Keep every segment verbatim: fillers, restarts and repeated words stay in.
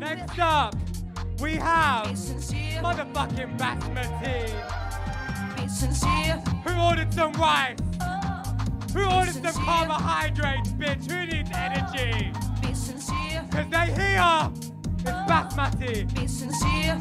Next up, we have motherfucking Basmati. Who ordered some rice? Who ordered some carbohydrates, bitch? Who needs energy? Cause they here. It's Basmati. Be sincere.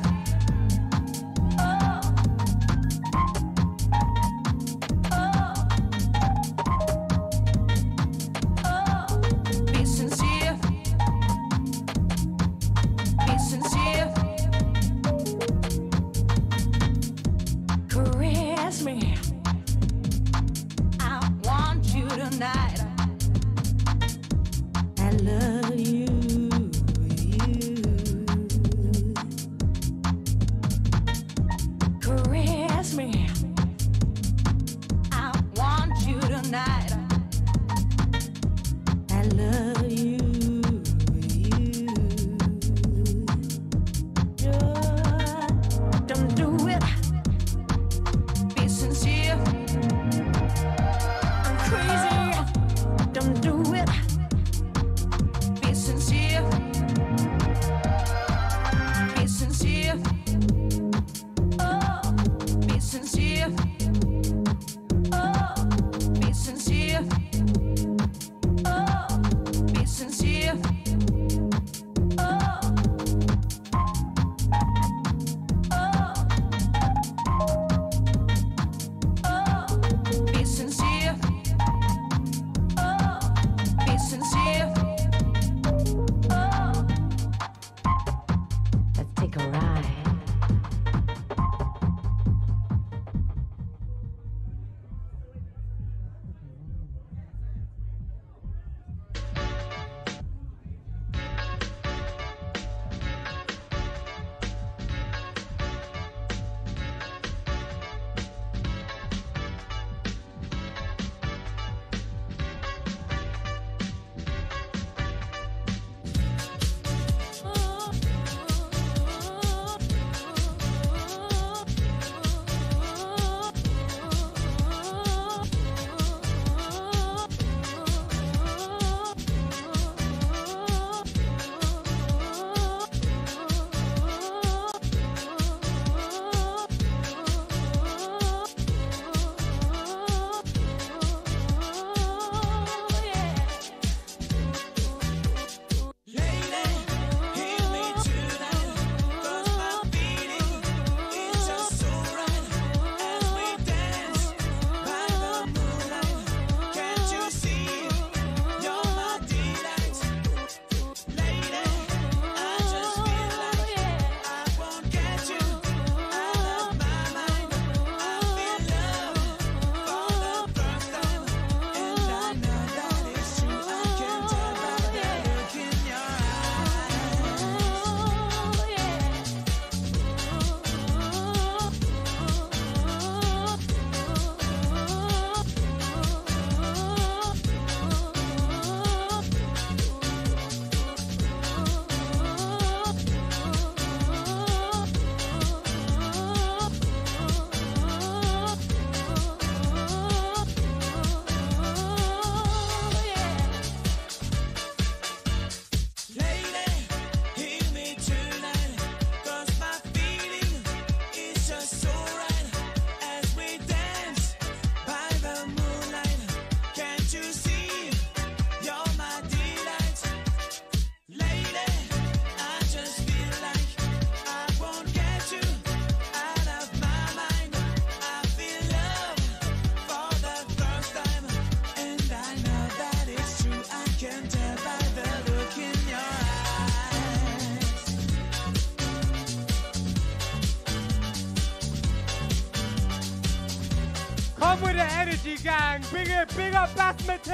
Come with the energy, gang. Big it, big up Basmati.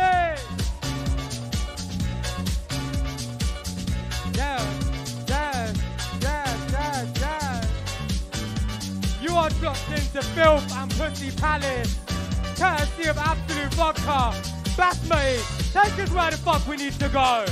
Yes, yes, yes, yes, yes. You are dropped into Filth and Pussy Palace, courtesy of Absolut Vodka. Basmati, take us where the fuck we need to go.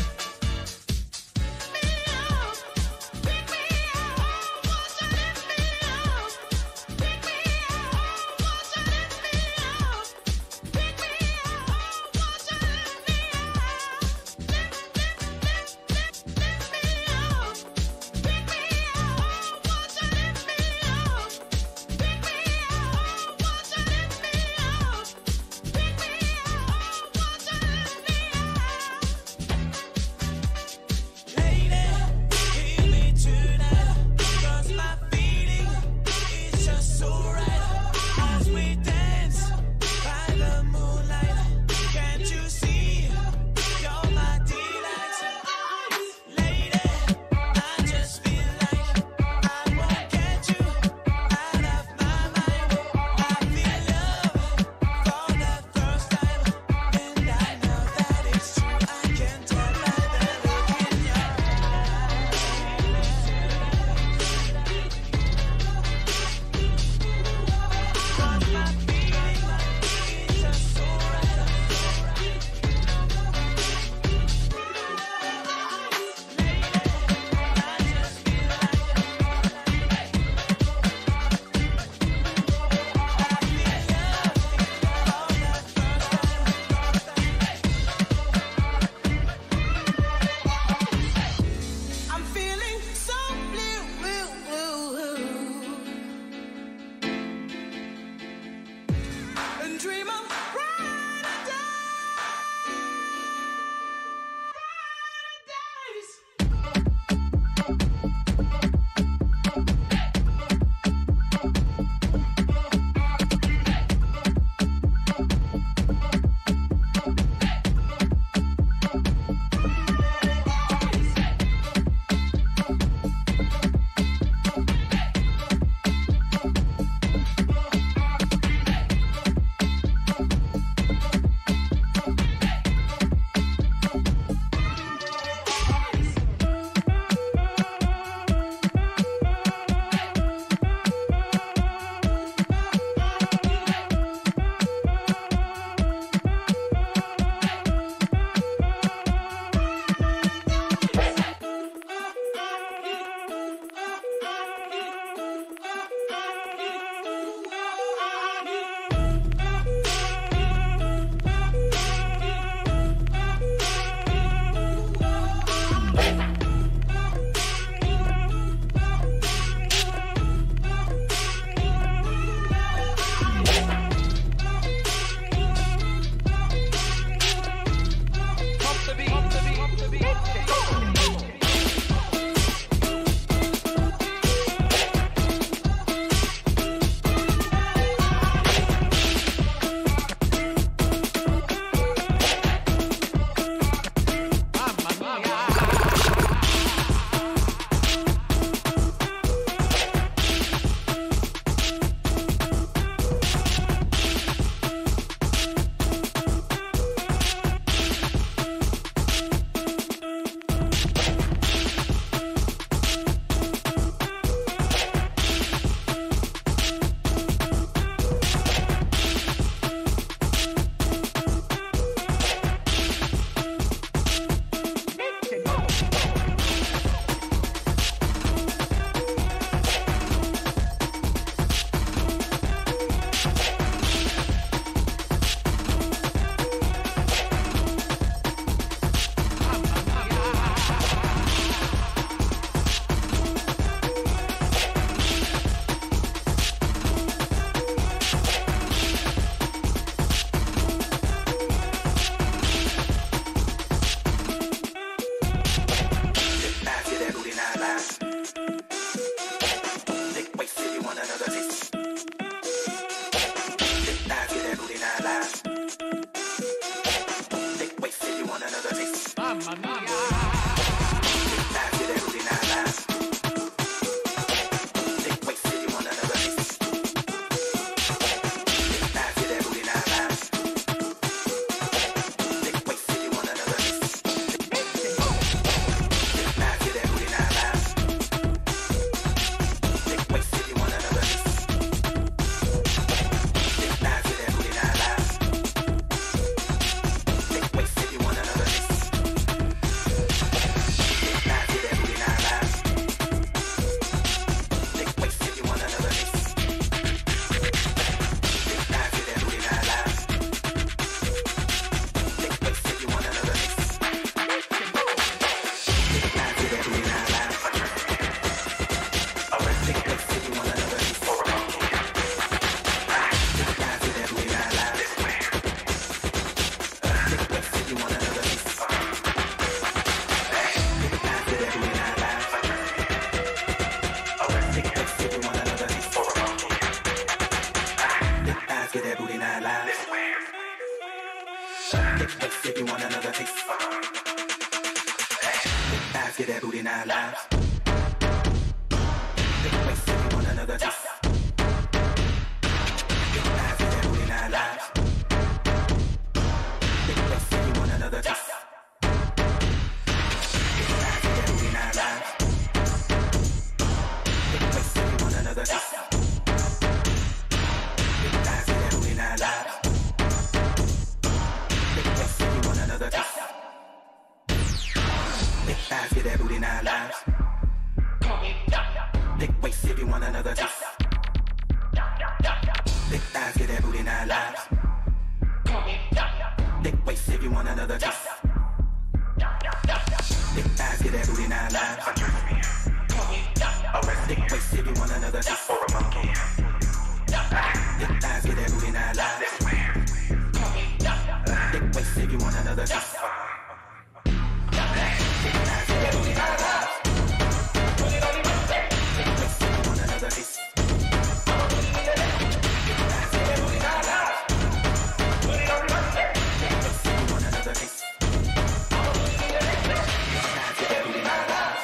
waist if you want another taste. Big thighs, get that booty nine lives. Big waist if you want another taste. Big thighs, get that booty nine lives. Big waist if you want another taste. Big thighs, get that booty nine lives. Big waist if you want another taste. Big thighs, get that booty nine lives. Big waist if you want another taste. Big thighs, get that booty nine lives. Big waist if you want another taste. Big thighs, get that booty nine lives. Big waist if you want another taste. Big thighs, get that booty nine lives. Big waist if you want another taste. Or a monkey. Big thighs, get that booty nine lives. Big waist if you want another taste. Big thighs, get that booty nine lives. Big waist if you want another taste. Big thighs, get that booty nine lives. Big waist if you want another taste. Big thighs, get that booty nine lives.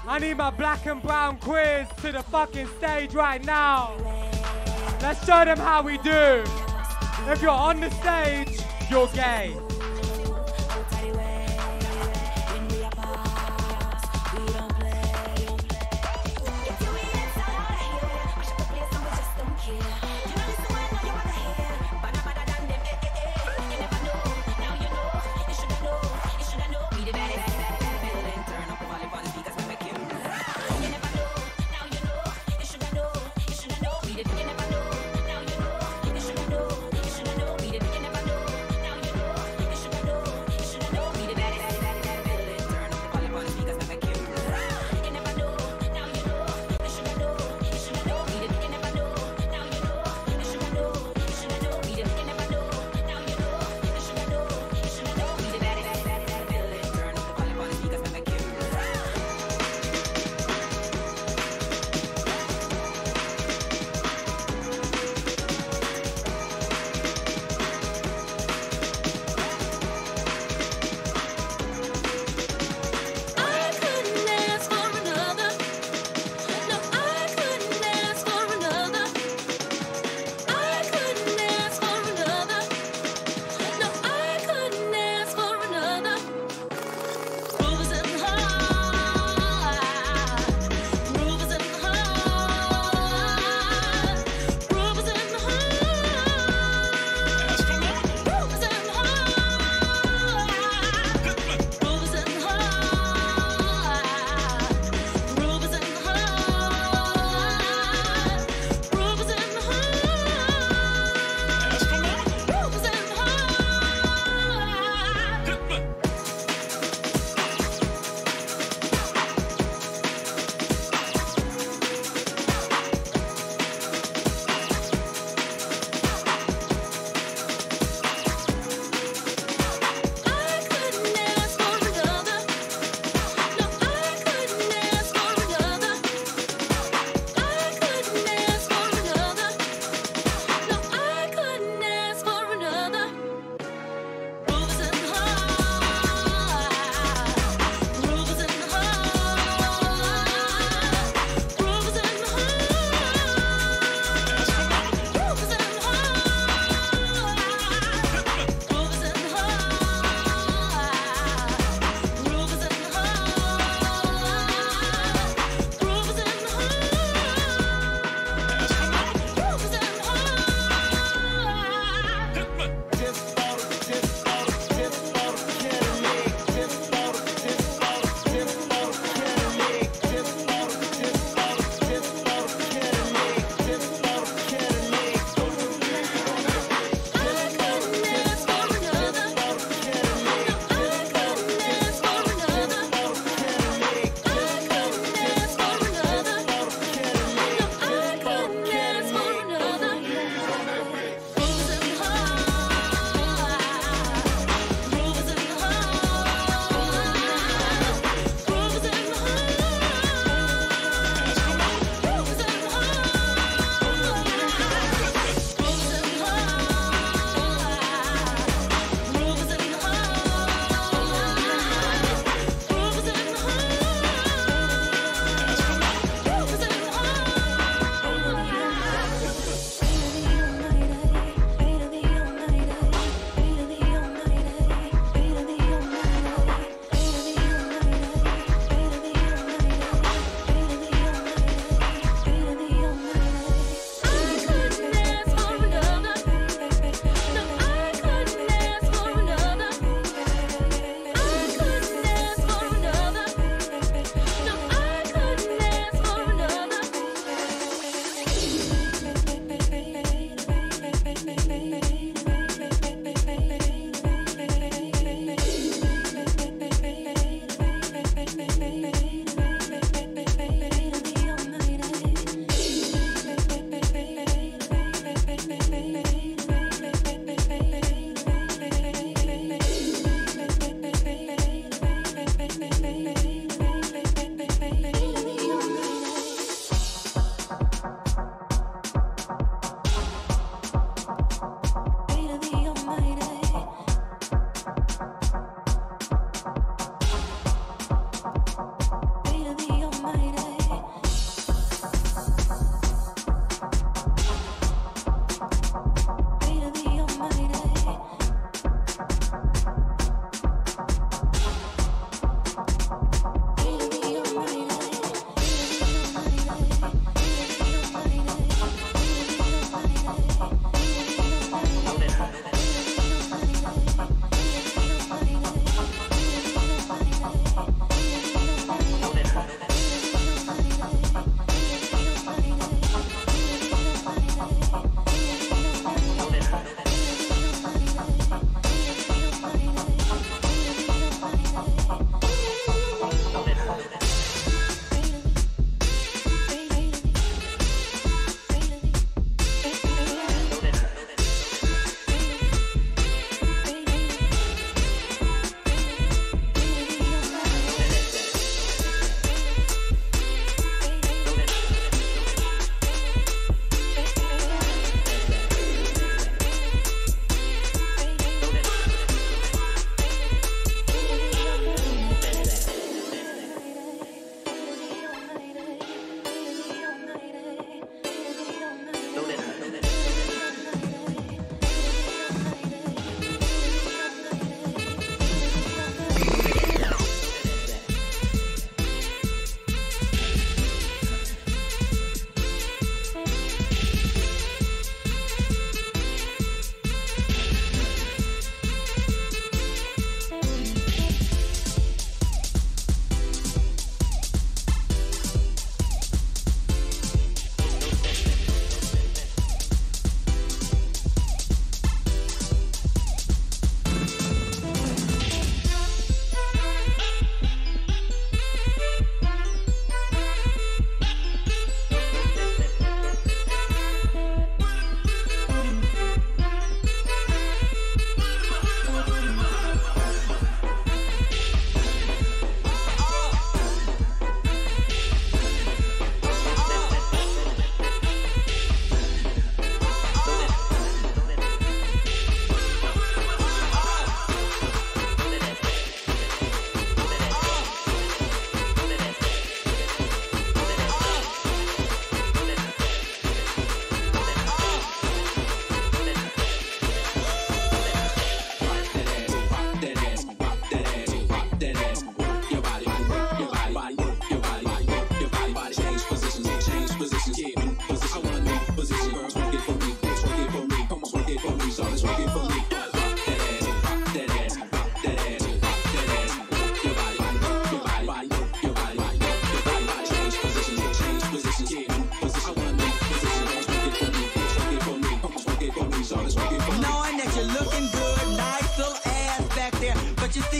I need my black and brown quiz to the fucking stage right now. Let's show them how we do. If you're on the stage, you're gay.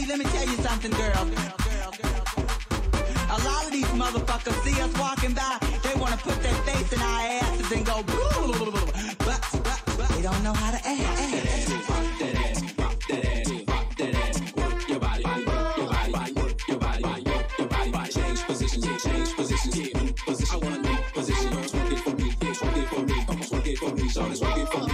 let me tell you something, girl. A lot of these motherfuckers see us walking by, they want to put their face in our asses and go boo, but, but, but they don't know how to act. Rock that ass, rock that ass, rock that ass. Work your body, work your body, work your body, work your body. Change positions, change positions, new position. I want a new position. Twerk it for me, twerk it for me, twerk it for me, shawty, twerk it for me.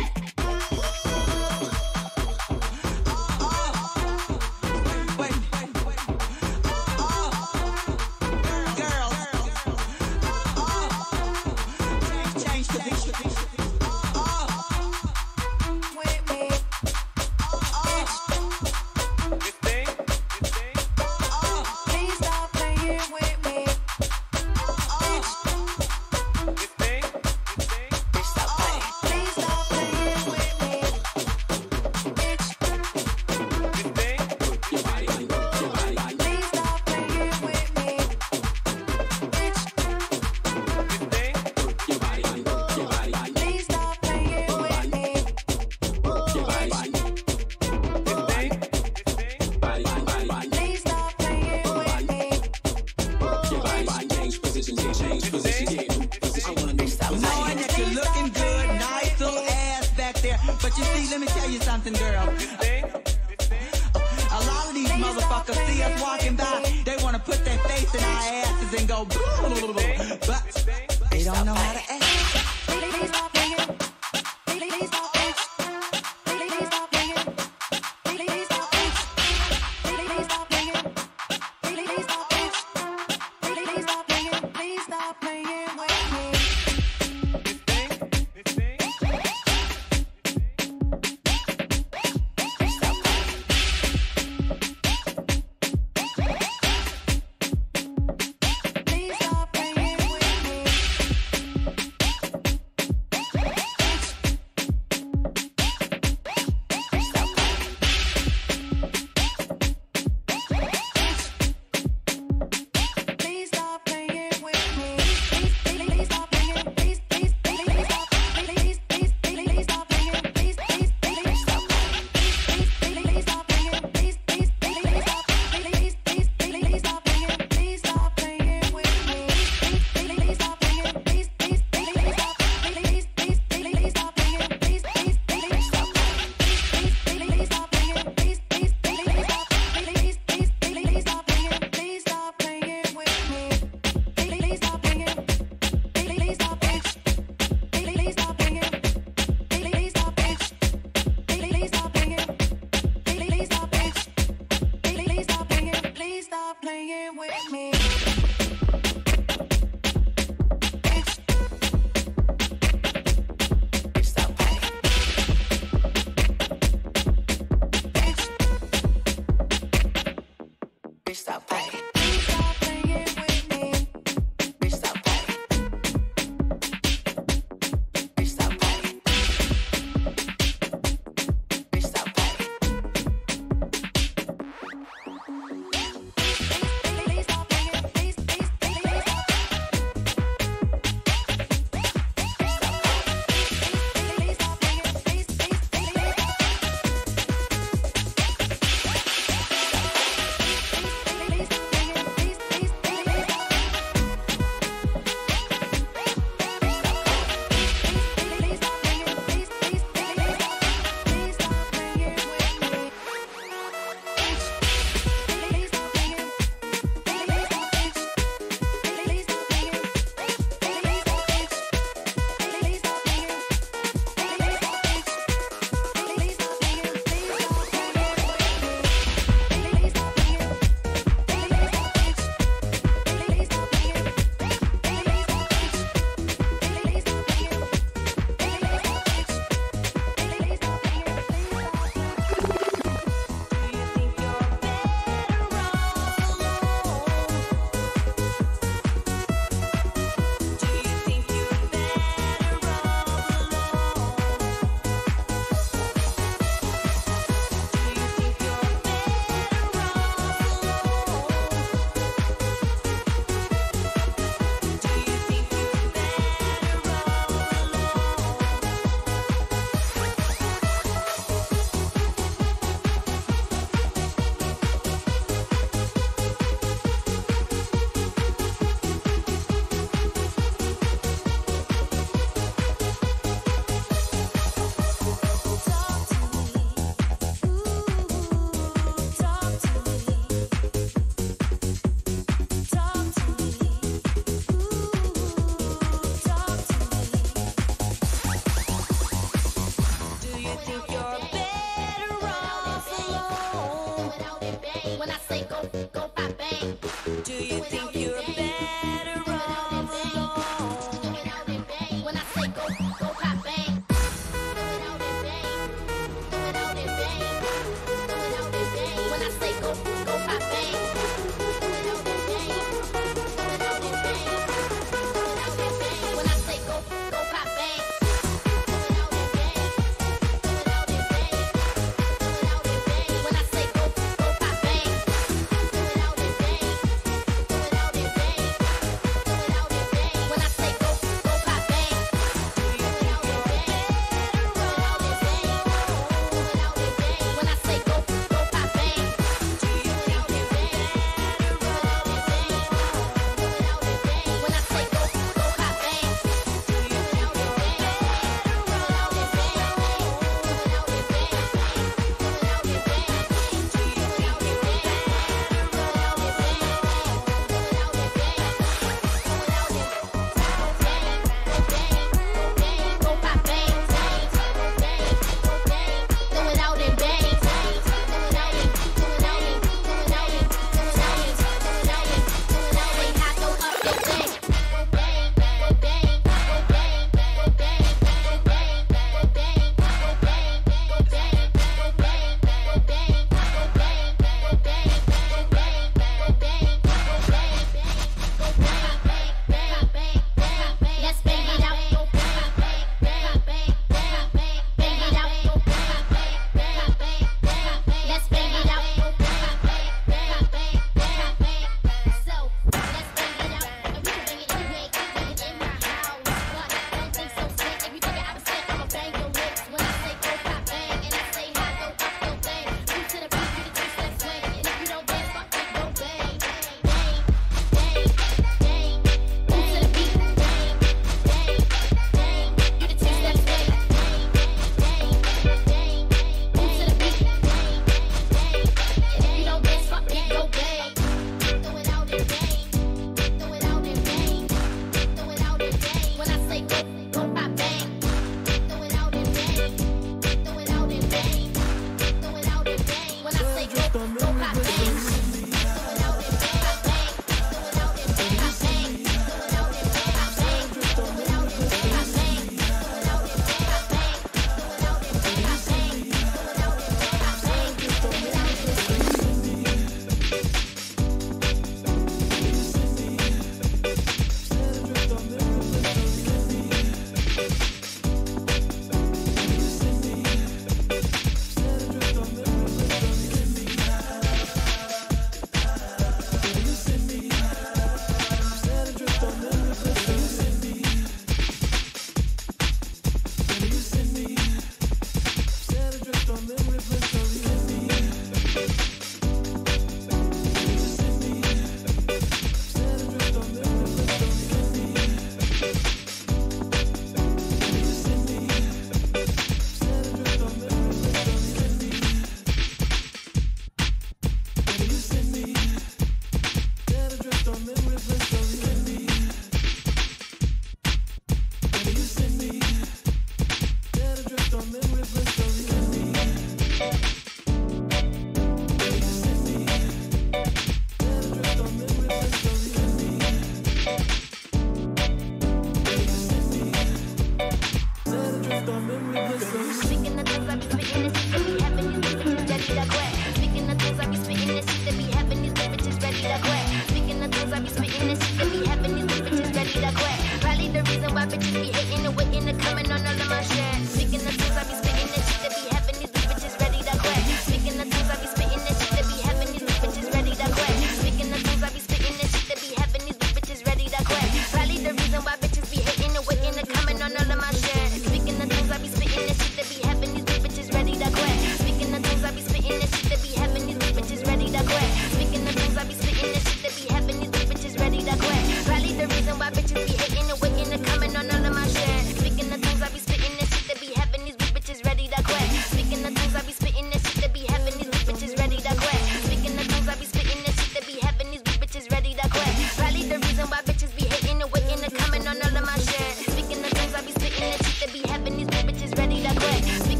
Please When I say go, go pop bang. Do you think you're better off alone? When I say go, go pop bang. When I say go, go pop bang. When I say go, go pop bang. When I say go, go pop bang.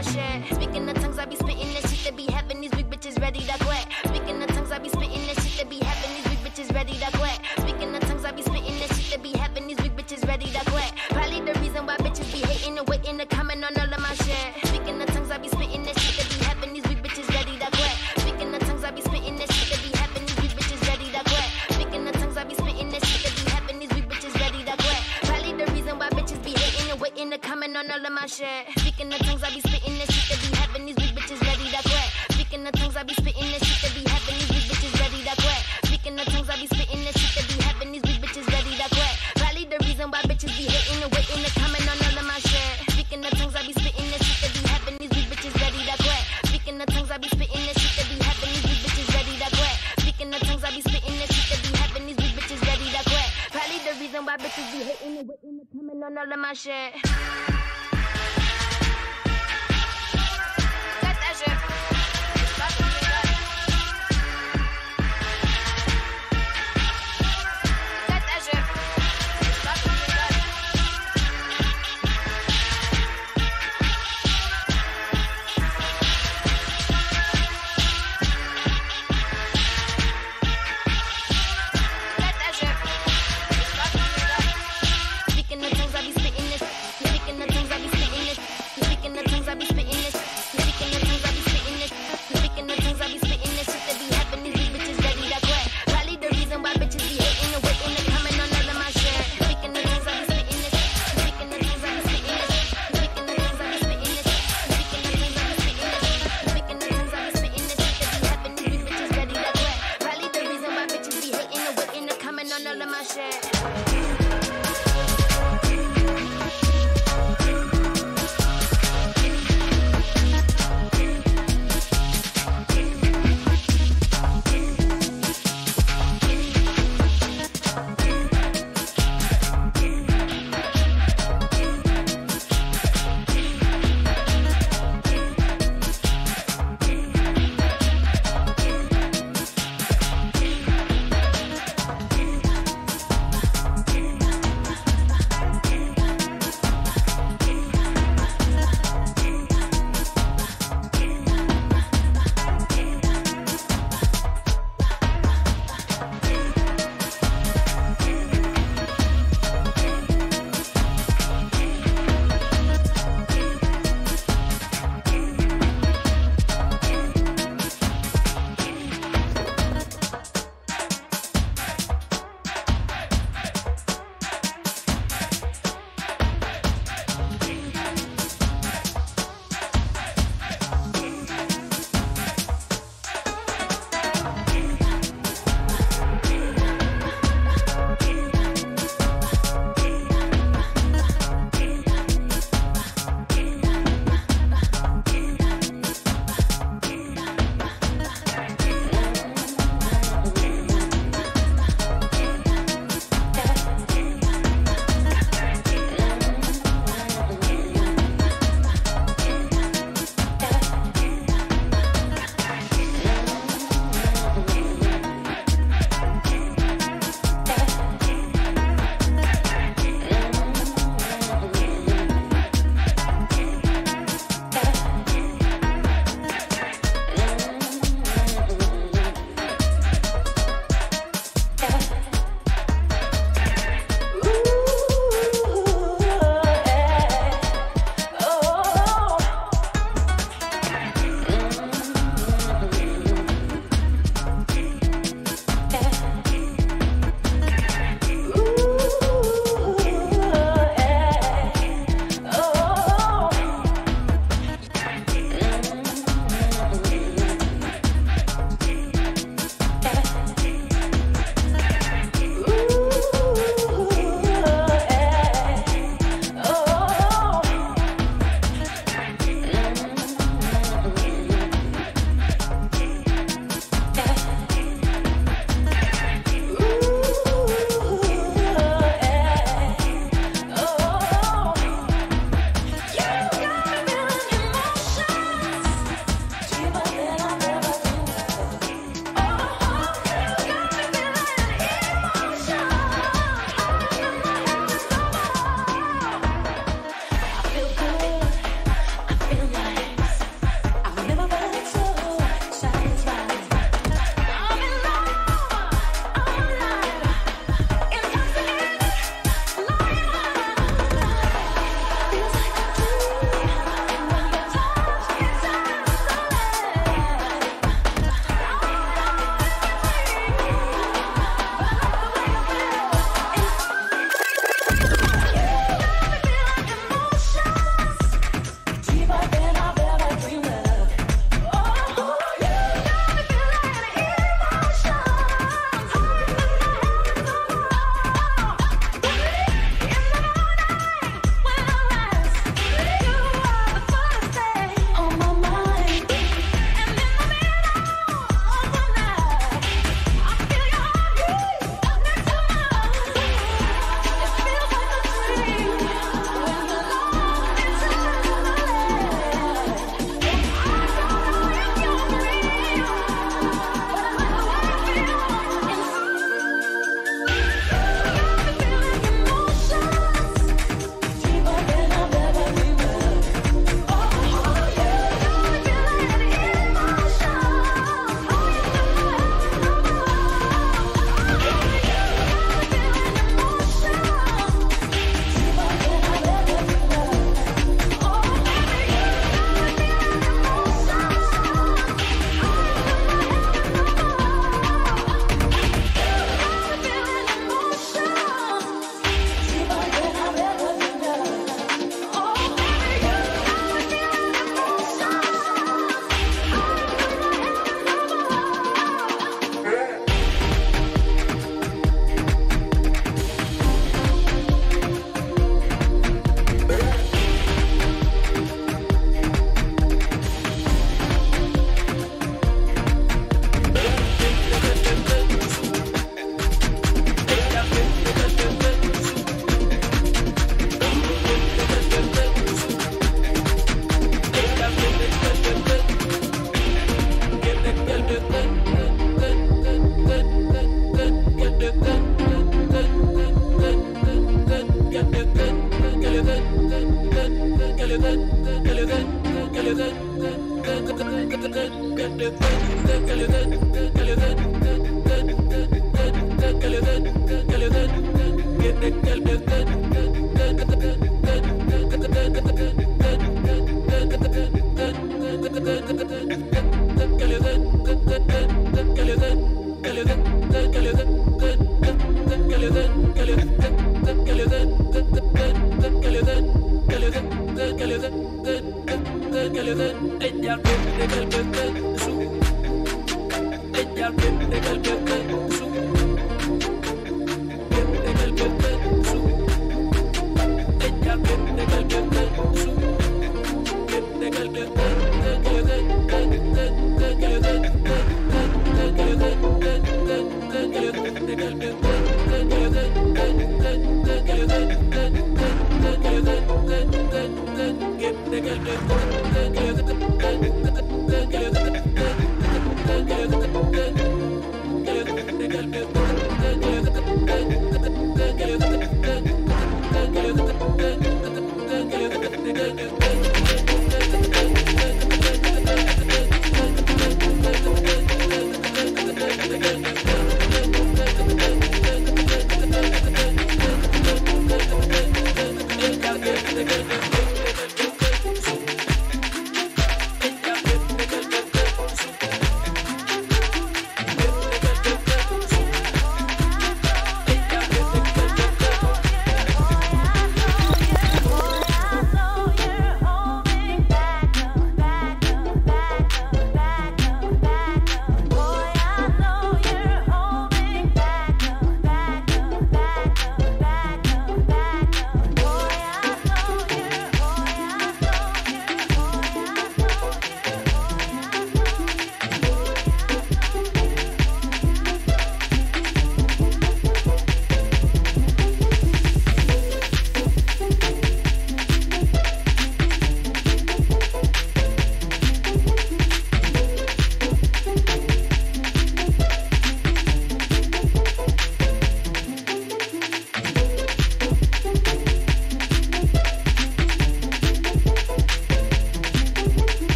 my shit. Speaking of tongues, I be spitting this shit to be having these weak bitches ready to quit. Speaking of tongues, I be spitting this shit to be having these weak bitches ready to quit. Speaking of tongues, I be spitting this shit to be having these weak bitches ready to quit. Probably the reason why bitches be hating and waiting to comment on all of my shit. Speaking of tongues, I be spitting this shit to be having these weak bitches ready to quit. Speaking of tongues, I be spitting this shit to be having these weak bitches ready to quit. Speaking of tongues, I be spitting this shit to be having these weak bitches ready to quit. Probably the reason why bitches be hating and waiting to comment on all of my shit. Speaking of tongues, I be spitting this shit to be having these weak bitches ready to quit. Speaking of tongues, I be spitting this shit to be having these weak bitches ready to quit. Speaking of tongues, I be spitting this shit to be having these weak bitches ready to quit. Probably the reason why bitches be hating and waiting to comment on all of my shit. Speaking of tongues, I be spitting this shit to be having these weak bitches ready to quit. Speaking of tongues, I be spitting this shit to be having these weak bitches ready to quit. Speaking of tongues, I be spitting this shit to be having these weak bitches ready to quit. Probably the reason why bitches be hating and waiting to comment on all of my shit. Got that shit. Got that shit. Got that shit. Got that shit. Got that shit. Speaking of tongues, I be spitting this. Speaking of tongues,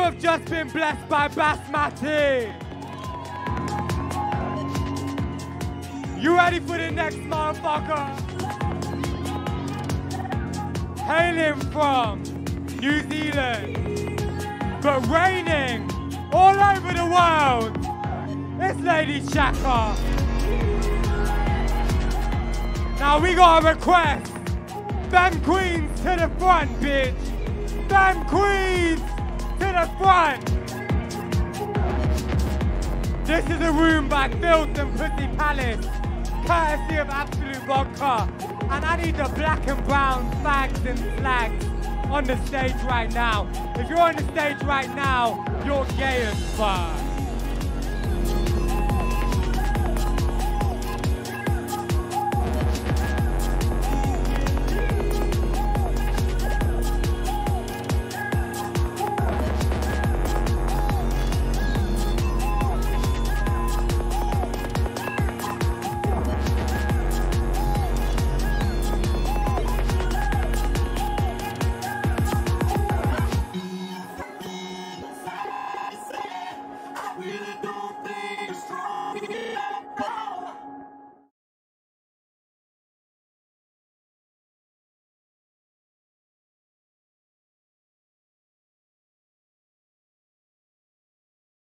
have just been blessed by Basmati. You ready for the next motherfucker? Hailing from New Zealand, but reigning all over the world, it's Lady Shaka. Now we got a request. Them queens to the front, bitch. Them queens to the front. This is a room by FILTH and Pussy Palace, courtesy of Absolut Vodka. And I need the black and brown fags and flags on the stage right now. If you're on the stage right now, you're gay as fuck.